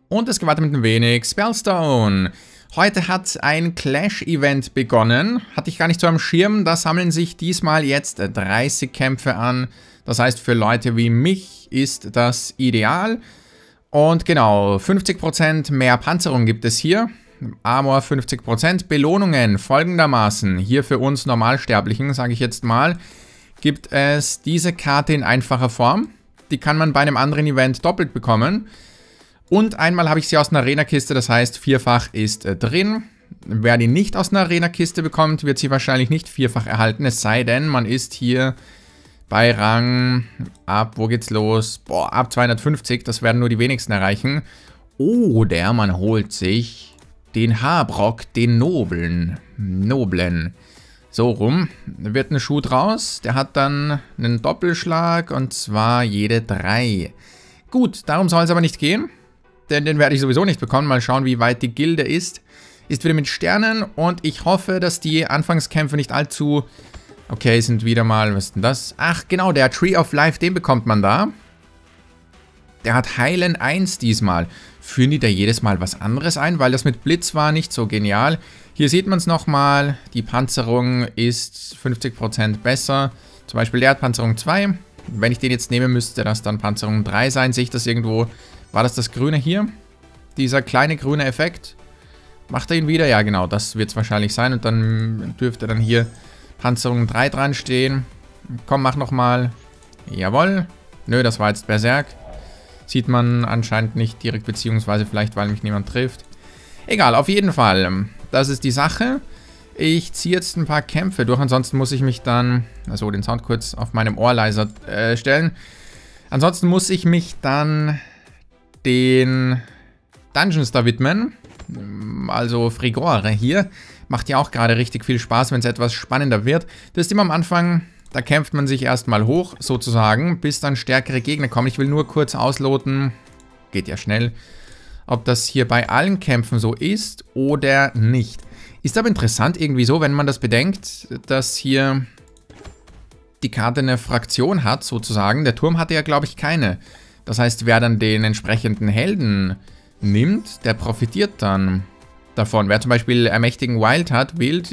Und es geht weiter mit ein wenig Spellstone. Heute hat ein Clash-Event begonnen. Hatte ich gar nicht so am Schirm. Da sammeln sich diesmal jetzt 30 Kämpfe an. Das heißt, für Leute wie mich ist das ideal. Und genau, 50% mehr Panzerung gibt es hier. Armor 50%. Belohnungen folgendermaßen. Hier für uns Normalsterblichen, sage ich jetzt mal, gibt es diese Karte in einfacher Form. Die kann man bei einem anderen Event doppelt bekommen. Und einmal habe ich sie aus einer Arena-Kiste, das heißt, vierfach ist drin. Wer die nicht aus einer Arena-Kiste bekommt, wird sie wahrscheinlich nicht vierfach erhalten. Es sei denn, man ist hier bei Rang ab, wo geht's los? Boah, ab 250, das werden nur die wenigsten erreichen. Oder man holt sich den Haarbrock, den Noblen. So rum, wird ein Schuh draus. Der hat dann einen Doppelschlag und zwar jede 3. Gut, darum soll es aber nicht gehen. Denn den werde ich sowieso nicht bekommen. Mal schauen, wie weit die Gilde ist. Ist wieder mit Sternen und ich hoffe, dass die Anfangskämpfe nicht allzu... Okay, sind wieder mal... Was ist denn das? Ach, genau, der Tree of Life, den bekommt man da. Der hat Heilen 1 diesmal. Führen die da jedes Mal was anderes ein? Weil das mit Blitz war nicht so genial. Hier sieht man es nochmal. Die Panzerung ist 50% besser. Zum Beispiel der hat Panzerung 2. Wenn ich den jetzt nehme, müsste das dann Panzerung 3 sein. Sehe ich das irgendwo... War das Grüne hier? Dieser kleine grüne Effekt? Macht er ihn wieder? Ja, genau, das wird es wahrscheinlich sein. Und dann dürfte dann hier Panzerung 3 dran stehen. Komm, mach nochmal. Jawohl. Nö, das war jetzt Berserk. Sieht man anscheinend nicht direkt, beziehungsweise vielleicht, weil mich niemand trifft. Egal, auf jeden Fall. Das ist die Sache. Ich ziehe jetzt ein paar Kämpfe durch. Ansonsten muss ich mich dann... Also den Sound kurz auf meinem Ohr leiser stellen. Ansonsten muss ich mich dann... den Dungeons da widmen. Also Frigore hier. Macht ja auch gerade richtig viel Spaß, wenn es etwas spannender wird. Das ist immer am Anfang, da kämpft man sich erstmal hoch, sozusagen, bis dann stärkere Gegner kommen. Ich will nur kurz ausloten, geht ja schnell, ob das hier bei allen Kämpfen so ist oder nicht. Ist aber interessant irgendwie so, wenn man das bedenkt, dass hier die Karte eine Fraktion hat, sozusagen. Der Turm hatte ja, glaube ich, keine. Das heißt, wer dann den entsprechenden Helden nimmt, der profitiert dann davon. Wer zum Beispiel Ermächtigen Wild hat,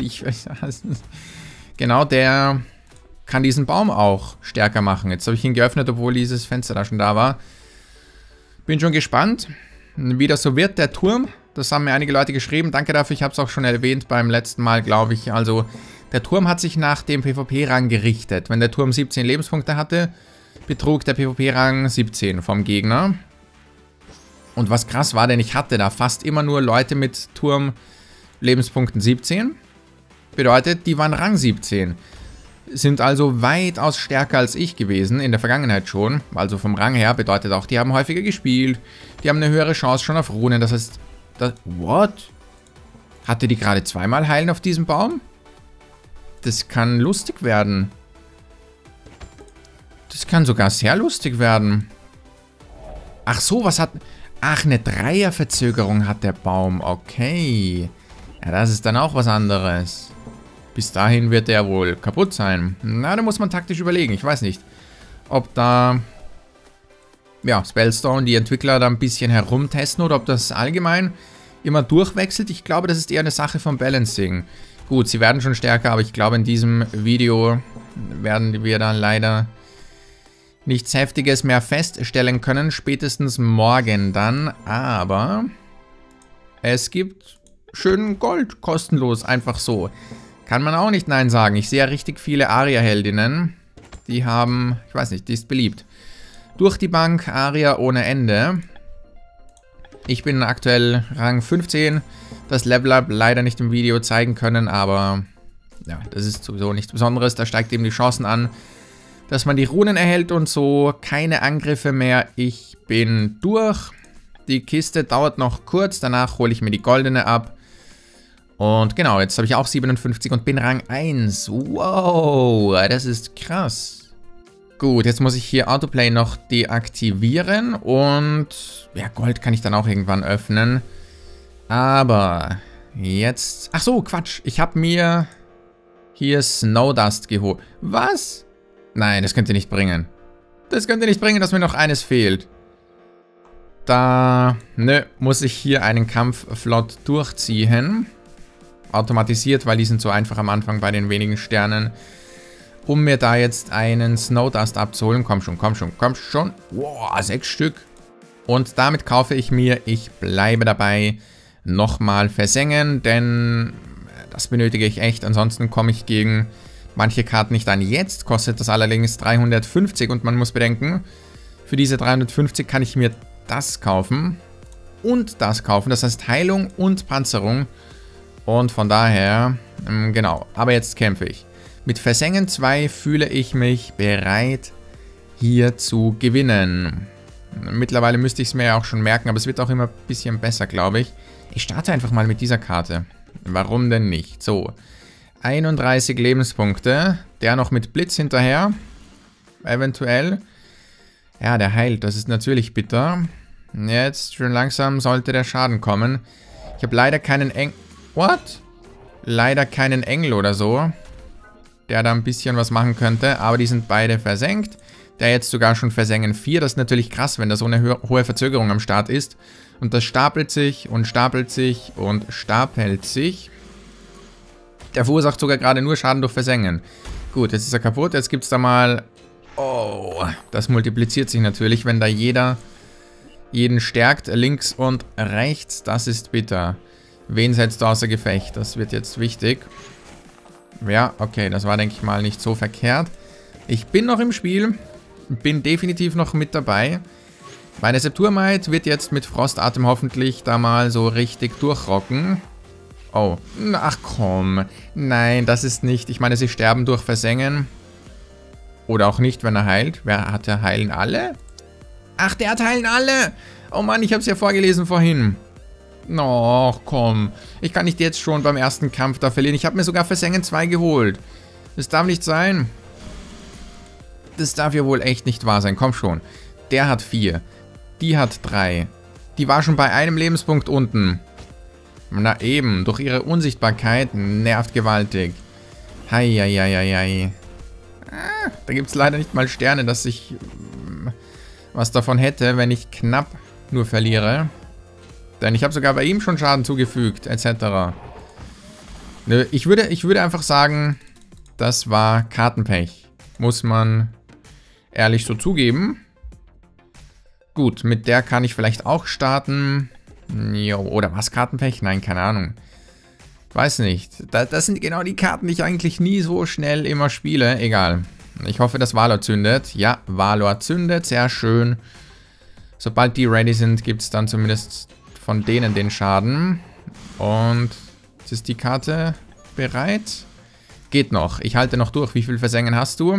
genau, der kann diesen Baum auch stärker machen. Jetzt habe ich ihn geöffnet, obwohl dieses Fenster da schon da war. Bin schon gespannt, wie das so wird, der Turm. Das haben mir einige Leute geschrieben. Danke dafür, ich habe es auch schon erwähnt beim letzten Mal, glaube ich. Also, der Turm hat sich nach dem PvP-Rang gerichtet. Wenn der Turm 17 Lebenspunkte hatte, betrug der PvP-Rang 17 vom Gegner. Und was krass war, denn ich hatte da fast immer nur Leute mit Turm-Lebenspunkten 17. Bedeutet, die waren Rang 17. Sind also weitaus stärker als ich gewesen, in der Vergangenheit schon. Also vom Rang her bedeutet auch, die haben häufiger gespielt. Die haben eine höhere Chance schon auf Runen. Das heißt, what? Hatte die gerade zweimal Heilen auf diesem Baum? Das kann lustig werden. Das kann sogar sehr lustig werden. Ach so, was hat... Ach, eine Dreierverzögerung hat der Baum. Okay. Ja, das ist dann auch was anderes. Bis dahin wird der wohl kaputt sein. Na, da muss man taktisch überlegen. Ich weiß nicht, ob da... Ja, Spellstone, die Entwickler da ein bisschen herumtesten oder ob das allgemein immer durchwechselt. Ich glaube, das ist eher eine Sache vom Balancing. Gut, sie werden schon stärker, aber ich glaube, in diesem Video werden wir dann leider... nichts Heftiges mehr feststellen können, spätestens morgen dann, aber es gibt schön Gold, kostenlos, einfach so. Kann man auch nicht nein sagen. Ich sehe ja richtig viele Aria-Heldinnen, die haben, ich weiß nicht, die ist beliebt. Durch die Bank, Aria ohne Ende. Ich bin aktuell Rang 15, das Level-Up leider nicht im Video zeigen können, aber ja, das ist sowieso nichts Besonderes, da steigt eben die Chancen an, dass man die Runen erhält und so. Keine Angriffe mehr. Ich bin durch. Die Kiste dauert noch kurz. Danach hole ich mir die goldene ab. Und genau, jetzt habe ich auch 57 und bin Rang 1. Wow, das ist krass. Gut, jetzt muss ich hier Autoplay noch deaktivieren. Und ja, Gold kann ich dann auch irgendwann öffnen. Aber jetzt... Ach so, Quatsch. Ich habe mir hier Snowdust geholt. Was? Nein, das könnt ihr nicht bringen. Das könnt ihr nicht bringen, dass mir noch eines fehlt. Da, muss ich hier einen Kampf flott durchziehen. Automatisiert, weil die sind so einfach am Anfang bei den wenigen Sternen. Um mir da jetzt einen Snowdust abzuholen. Komm schon, komm schon, komm schon. Wow, 6 Stück. Und damit kaufe ich mir, ich bleibe dabei, nochmal Versengen, denn das benötige ich echt. Ansonsten komme ich gegen manche Karten nicht an. Jetzt kostet das allerdings 350 und man muss bedenken, für diese 350 kann ich mir das kaufen und das kaufen. Das heißt Heilung und Panzerung. Und von daher, genau. Aber jetzt kämpfe ich. Mit Versengen 2 fühle ich mich bereit, hier zu gewinnen. Mittlerweile müsste ich es mir ja auch schon merken, aber es wird auch immer ein bisschen besser, glaube ich. Ich starte einfach mal mit dieser Karte. Warum denn nicht? So, 31 Lebenspunkte. Der noch mit Blitz hinterher. Eventuell. Ja, der heilt. Das ist natürlich bitter. Jetzt schön langsam sollte der Schaden kommen. Ich habe leider keinen What? Leider keinen Engel oder so, der da ein bisschen was machen könnte. Aber die sind beide versenkt. Der jetzt sogar schon Versengen 4. Das ist natürlich krass, wenn da so eine hohe Verzögerung am Start ist. Und das stapelt sich und stapelt sich und stapelt sich. Der verursacht sogar gerade nur Schaden durch Versengen. Gut, jetzt ist er kaputt. Jetzt gibt es da mal... Oh, das multipliziert sich natürlich, wenn da jeden stärkt. Links und rechts, das ist bitter. Wen setzt du außer Gefecht? Das wird jetzt wichtig. Ja, okay, das war, denke ich mal, nicht so verkehrt. Ich bin noch im Spiel. Bin definitiv noch mit dabei. Meine Septurmite wird jetzt mit Frostatem hoffentlich da mal so richtig durchrocken. Oh, ach komm. Nein, das ist nicht... Ich meine, sie sterben durch Versengen. Oder auch nicht, wenn er heilt. Wer hat er? Heilen alle? Ach, der hat heilen alle! Oh Mann, ich habe es ja vorgelesen vorhin. Och, komm. Ich kann nicht jetzt schon beim ersten Kampf da verlieren. Ich habe mir sogar Versengen 2 geholt. Das darf nicht sein. Das darf ja wohl echt nicht wahr sein. Komm schon. Der hat 4. Die hat 3. Die war schon bei einem Lebenspunkt unten. Na eben. Durch ihre Unsichtbarkeit nervt gewaltig. Heieieiei. Da gibt es leider nicht mal Sterne, dass ich was davon hätte, wenn ich knapp nur verliere. Denn ich habe sogar bei ihm schon Schaden zugefügt, etc. Nö, ich würde einfach sagen, das war Kartenpech. Muss man ehrlich so zugeben. Gut, mit der kann ich vielleicht auch starten. Jo, oder was, Kartenpech? Nein, keine Ahnung. Weiß nicht. Das sind genau die Karten, die ich eigentlich nie so schnell immer spiele. Egal. Ich hoffe, dass Valor zündet. Ja, Valor zündet. Sehr schön. Sobald die ready sind, gibt es dann zumindest von denen den Schaden. Und jetzt ist die Karte bereit. Geht noch. Ich halte noch durch. Wie viel Versengen hast du?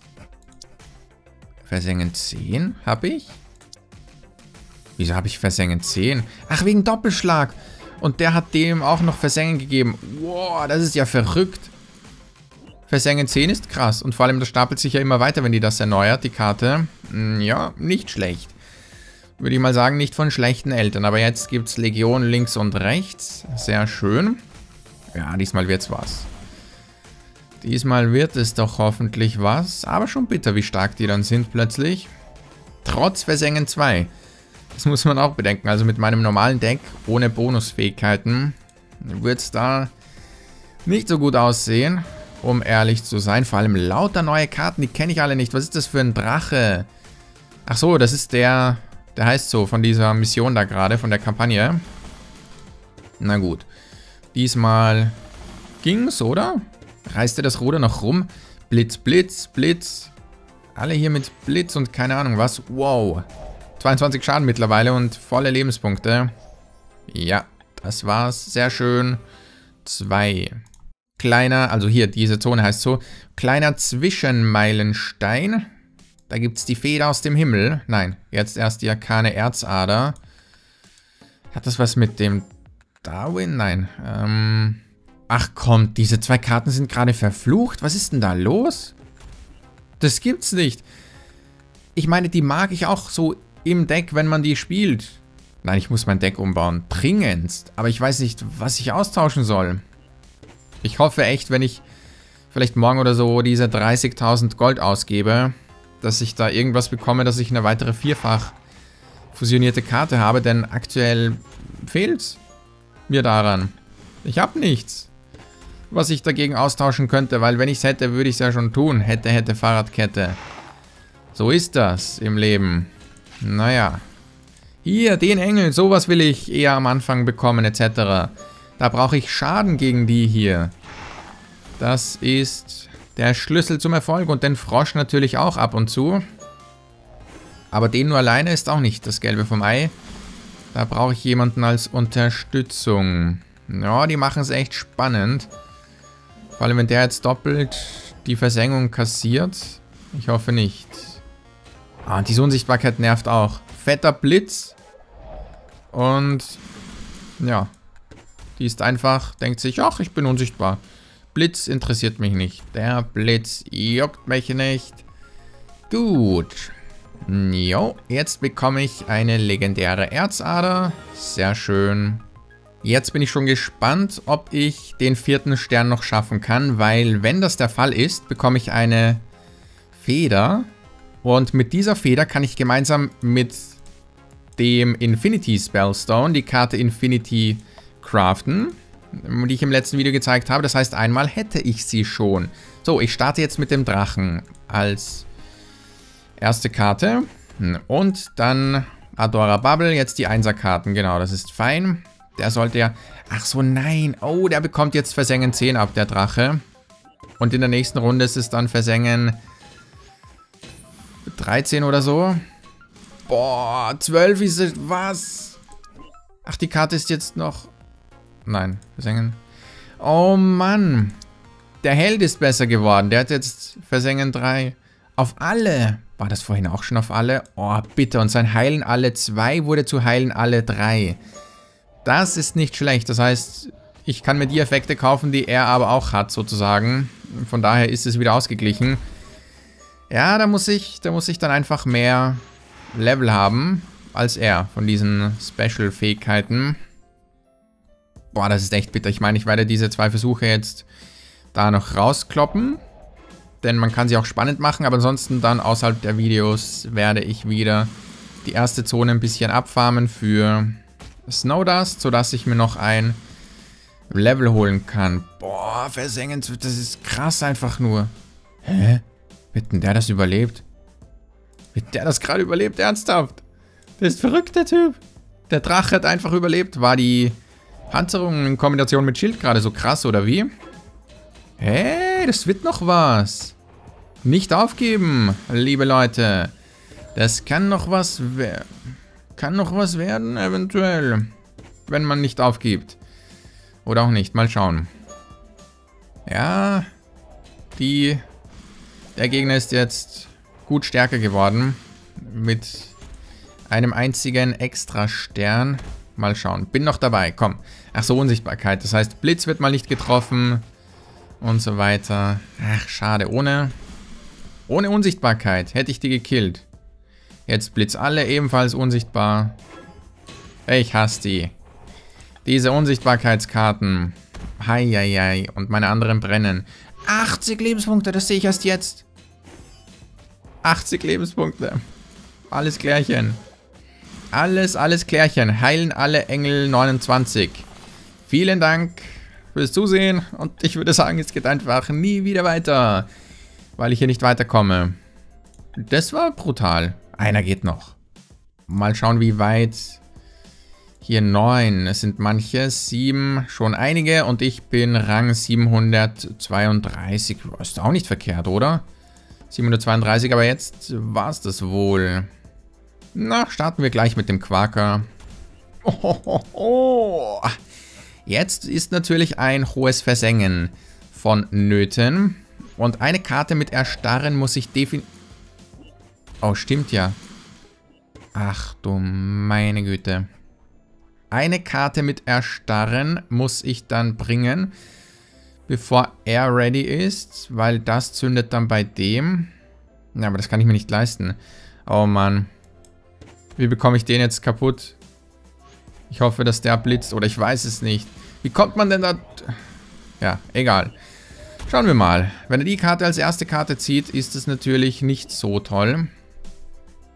Versengen 10 habe ich? Wieso habe ich Versengen 10? Ach, wegen Doppelschlag. Und der hat dem auch noch Versengen gegeben. Wow, das ist ja verrückt. Versengen 10 ist krass. Und vor allem, das stapelt sich ja immer weiter, wenn die das erneuert, die Karte. Ja, nicht schlecht. Würde ich mal sagen, nicht von schlechten Eltern. Aber jetzt gibt es Legion links und rechts. Sehr schön. Ja, diesmal wird's was. Diesmal wird es doch hoffentlich was. Aber schon bitter, wie stark die dann sind plötzlich. Trotz Versengen 2. Das muss man auch bedenken. Also mit meinem normalen Deck, ohne Bonusfähigkeiten, wird es da nicht so gut aussehen, um ehrlich zu sein. Vor allem lauter neue Karten, die kenne ich alle nicht. Was ist das für ein Drache? Ach so, das ist der heißt so, von dieser Mission da gerade, von der Kampagne. Na gut. Diesmal ging's, oder? Reißt er das Ruder noch rum? Blitz, Blitz, Blitz. Alle hier mit Blitz und keine Ahnung was. Wow. 22 Schaden mittlerweile und volle Lebenspunkte. Ja, das war's. Sehr schön. 2. Kleiner, also hier, diese Zone heißt so. Kleiner Zwischenmeilenstein. Da gibt's die Feder aus dem Himmel. Nein, jetzt erst die arkane Erzader. Hat das was mit dem Darwin? Nein. Ach komm, diese 2 Karten sind gerade verflucht. Was ist denn da los? Das gibt's nicht. Ich meine, die mag ich auch so im Deck, wenn man die spielt. Nein, ich muss mein Deck umbauen. Dringendst. Aber ich weiß nicht, was ich austauschen soll. Ich hoffe echt, wenn ich vielleicht morgen oder so diese 30.000 Gold ausgebe, dass ich da irgendwas bekomme, dass ich eine weitere 4-fach fusionierte Karte habe, denn aktuell fehlt's mir daran. Ich habe nichts, was ich dagegen austauschen könnte, weil wenn ich es hätte, würde ich es ja schon tun. Hätte, Fahrradkette. So ist das im Leben. Naja. Hier, den Engel, sowas will ich eher am Anfang bekommen, etc. Da brauche ich Schaden gegen die hier. Das ist der Schlüssel zum Erfolg und den Frosch natürlich auch ab und zu. Aber den nur alleine ist auch nicht das Gelbe vom Ei. Da brauche ich jemanden als Unterstützung. Ja, die machen es echt spannend. Vor allem, wenn der jetzt doppelt die Versengung kassiert. Ich hoffe nicht. Ah, und diese Unsichtbarkeit nervt auch. Fetter Blitz. Und ja, die ist einfach, denkt sich, ach, ich bin unsichtbar. Blitz interessiert mich nicht. Der Blitz juckt mich nicht. Gut. Jo, jetzt bekomme ich eine legendäre Erzader. Sehr schön. Jetzt bin ich schon gespannt, ob ich den 4. Stern noch schaffen kann, weil wenn das der Fall ist, bekomme ich eine Feder. Und mit dieser Feder kann ich gemeinsam mit dem Infinity Spellstone die Karte Infinity craften, die ich im letzten Video gezeigt habe. Das heißt, einmal hätte ich sie schon. So, ich starte jetzt mit dem Drachen als erste Karte. Und dann Adora Bubble, jetzt die 1er-Karten. Genau, das ist fein. Der sollte ja... Ach so, nein. Oh, der bekommt jetzt Versengen 10 ab, der Drache. Und in der nächsten Runde ist es dann Versengen 13 oder so. Boah, 12 ist es... Was? Ach, die Karte ist jetzt noch... Nein, Versengen. Oh Mann. Der Held ist besser geworden. Der hat jetzt Versengen 3. Auf alle. War das vorhin auch schon auf alle? Oh, bitte. Und sein Heilen alle 2 wurde zu Heilen alle 3. Das ist nicht schlecht. Das heißt, ich kann mir die Effekte kaufen, die er aber auch hat, sozusagen. Von daher ist es wieder ausgeglichen. Ja, da muss ich dann einfach mehr Level haben als er von diesen Special-Fähigkeiten. Boah, das ist echt bitter. Ich meine, ich werde diese 2 Versuche jetzt da noch rauskloppen. Denn man kann sie auch spannend machen, aber ansonsten dann außerhalb der Videos werde ich wieder die erste Zone ein bisschen abfarmen für Snowdust, sodass ich mir noch ein Level holen kann. Boah, Versengen, das ist krass einfach nur. Hä? Wird denn der das überlebt? Wird der das gerade überlebt? Ernsthaft? Der ist verrückt, der Typ. Der Drache hat einfach überlebt. War die Panzerung in Kombination mit Schild gerade so krass, oder wie? Hey, das wird noch was. Nicht aufgeben, liebe Leute. Das kann noch was werden. Kann noch was werden, eventuell. Wenn man nicht aufgibt. Oder auch nicht, mal schauen. Ja, der Gegner ist jetzt gut stärker geworden. Mit einem einzigen Extra-Stern. Mal schauen. Bin noch dabei, komm. Ach so, Unsichtbarkeit. Das heißt, Blitz wird mal nicht getroffen. Und so weiter. Ach, schade. Ohne Unsichtbarkeit hätte ich die gekillt. Jetzt Blitz alle ebenfalls unsichtbar. Ich hasse die. Diese Unsichtbarkeitskarten. Heieiei. Und meine anderen brennen. 80 Lebenspunkte, das sehe ich erst jetzt. 80 Lebenspunkte. Alles klärchen. Alles klärchen. Heilen alle Engel 29. Vielen Dank fürs Zusehen. Und ich würde sagen, es geht einfach nie wieder weiter. Weil ich hier nicht weiterkomme. Das war brutal. Einer geht noch. Mal schauen, wie weit. Hier 9. Es sind manche. 7. Schon einige. Und ich bin Rang 732. Ist auch nicht verkehrt, oder? 732. Aber jetzt war es das wohl. Na, starten wir gleich mit dem Quaker. Oh. Jetzt ist natürlich ein hohes Versengen vonnöten. Und eine Karte mit Erstarren muss ich definitiv... Oh, stimmt ja. Ach du meine Güte. Eine Karte mit Erstarren muss ich dann bringen, bevor er ready ist, weil das zündet dann bei dem. Ja, aber das kann ich mir nicht leisten. Oh Mann. Wie bekomme ich den jetzt kaputt? Ich hoffe, dass der blitzt oder ich weiß es nicht. Wie kommt man denn da... Ja, egal. Schauen wir mal. Wenn er die Karte als erste Karte zieht, ist es natürlich nicht so toll.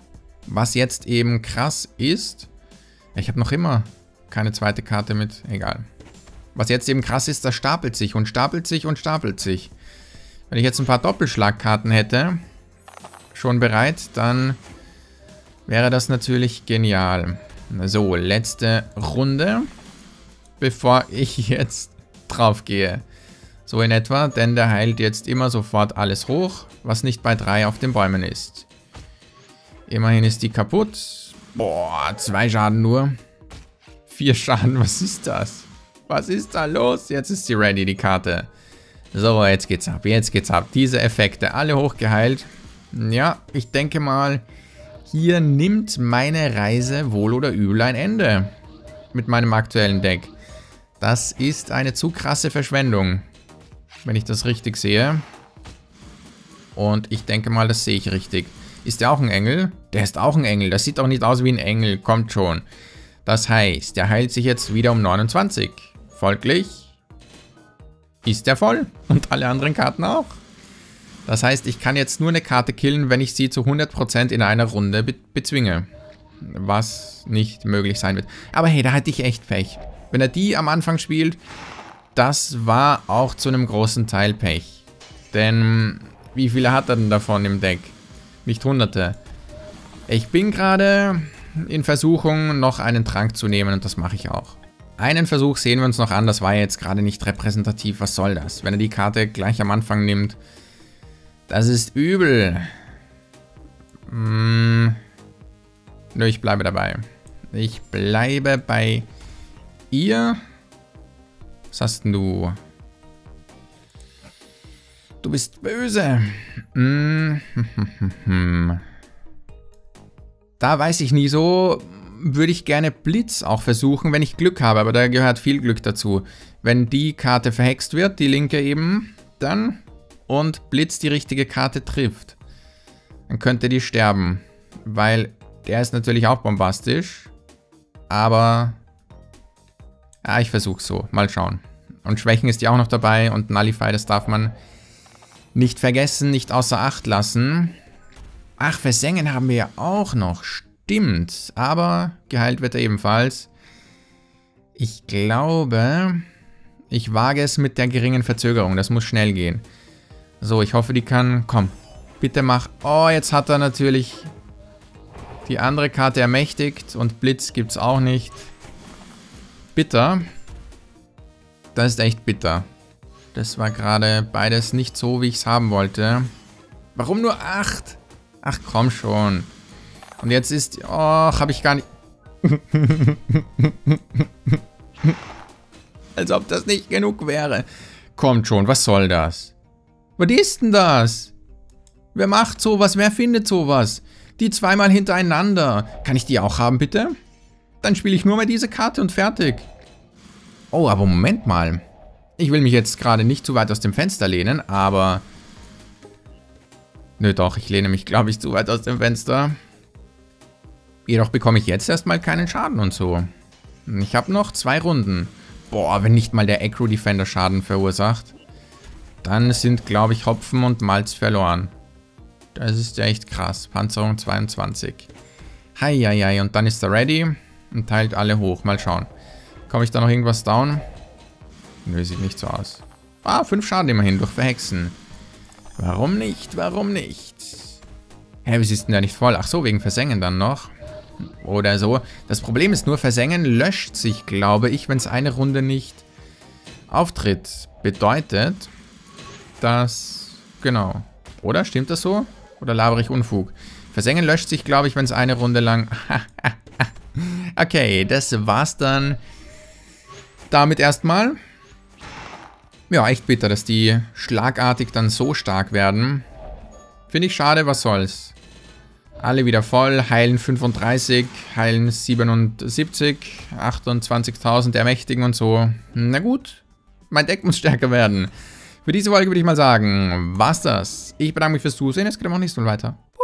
Was jetzt eben krass ist, ich habe noch immer keine zweite Karte mit, egal. Was jetzt eben krass ist, das stapelt sich und stapelt sich und stapelt sich. Wenn ich jetzt ein paar Doppelschlagkarten hätte, schon bereit, dann wäre das natürlich genial. So, letzte Runde, bevor ich jetzt drauf gehe. So in etwa, denn der heilt jetzt immer sofort alles hoch, was nicht bei 3 auf den Bäumen ist. Immerhin ist die kaputt. Boah, 2 Schaden nur. 4 Schaden, was ist das? Was ist da los? Jetzt ist sie ready, die Karte. So, jetzt geht's ab, jetzt geht's ab. Diese Effekte, alle hochgeheilt. Ja, ich denke mal, hier nimmt meine Reise wohl oder übel ein Ende. Mit meinem aktuellen Deck. Das ist eine zu krasse Verschwendung. Wenn ich das richtig sehe. Und ich denke mal, das sehe ich richtig. Ist der auch ein Engel? Der ist auch ein Engel. Das sieht doch nicht aus wie ein Engel. Kommt schon. Das heißt, der heilt sich jetzt wieder um 29. Folglich ist der voll. Und alle anderen Karten auch. Das heißt, ich kann jetzt nur eine Karte killen, wenn ich sie zu 100% in einer Runde bezwinge. Was nicht möglich sein wird. Aber hey, da hatte ich echt Pech. Wenn er die am Anfang spielt, das war auch zu einem großen Teil Pech. Denn wie viele hat er denn davon im Deck? Nicht Hunderte. Ich bin gerade in Versuchung, noch einen Trank zu nehmen und das mache ich auch. Einen Versuch sehen wir uns noch an, das war jetzt gerade nicht repräsentativ. Was soll das? Wenn er die Karte gleich am Anfang nimmt, das ist übel. Nö, ich bleibe dabei. Ich bleibe bei ihr. Was hast denn du? Du bist böse. Da weiß ich nie so. Würde ich gerne Blitz auch versuchen, wenn ich Glück habe. Aber da gehört viel Glück dazu. Wenn die Karte verhext wird, die linke eben, dann und Blitz die richtige Karte trifft, dann könnte die sterben. Weil der ist natürlich auch bombastisch. Aber ja, ich versuch's so. Mal schauen. Und Schwächen ist ja auch noch dabei. Und Nullify, das darf man nicht vergessen, nicht außer Acht lassen. Ach, Versengen haben wir ja auch noch. Stimmt. Aber geheilt wird er ebenfalls. Ich glaube, ich wage es mit der geringen Verzögerung. Das muss schnell gehen. So, ich hoffe, die kann... Komm, bitte mach... Oh, jetzt hat er natürlich die andere Karte ermächtigt. Und Blitz gibt's auch nicht. Bitter. Das ist echt bitter. Das war gerade beides nicht so, wie ich es haben wollte. Warum nur 8? Ach, komm schon. Und jetzt ist... Oh, habe ich gar nicht... Als ob das nicht genug wäre. Kommt schon, was soll das? Was ist denn das? Wer macht sowas? Wer findet sowas? Die zweimal hintereinander. Kann ich die auch haben, bitte? Dann spiele ich nur mal diese Karte und fertig. Oh, aber Moment mal. Ich will mich jetzt gerade nicht zu weit aus dem Fenster lehnen, aber... Nö, doch, ich lehne mich, glaube ich, zu weit aus dem Fenster. Jedoch bekomme ich jetzt erstmal keinen Schaden und so. Ich habe noch 2 Runden. Boah, wenn nicht mal der Acro Defender Schaden verursacht, dann sind, glaube ich, Hopfen und Malz verloren. Das ist ja echt krass. Panzerung 22. Heieiei, und dann ist er ready und teilt alle hoch. Mal schauen. Komme ich da noch irgendwas down? Nö, sieht nicht so aus. Ah, 5 Schaden immerhin durch Verhexen. Warum nicht? Warum nicht? Hä, wie ist denn der nicht voll? Ach so, wegen Versengen dann noch. Oder so. Das Problem ist nur, Versengen löscht sich, glaube ich, wenn es eine Runde nicht auftritt. Bedeutet, dass... Genau. Oder? Stimmt das so? Oder labere ich Unfug? Versengen löscht sich, glaube ich, wenn es eine Runde lang... Okay, das war's dann damit erstmal. Ja, echt bitter, dass die schlagartig dann so stark werden. Finde ich schade, was soll's. Alle wieder voll, heilen 35, heilen 77, 28.000 ermächtigen und so. Na gut, mein Deck muss stärker werden. Für diese Folge würde ich mal sagen, war's das. Ich bedanke mich fürs Zusehen, es geht aber auch nächstes Mal weiter.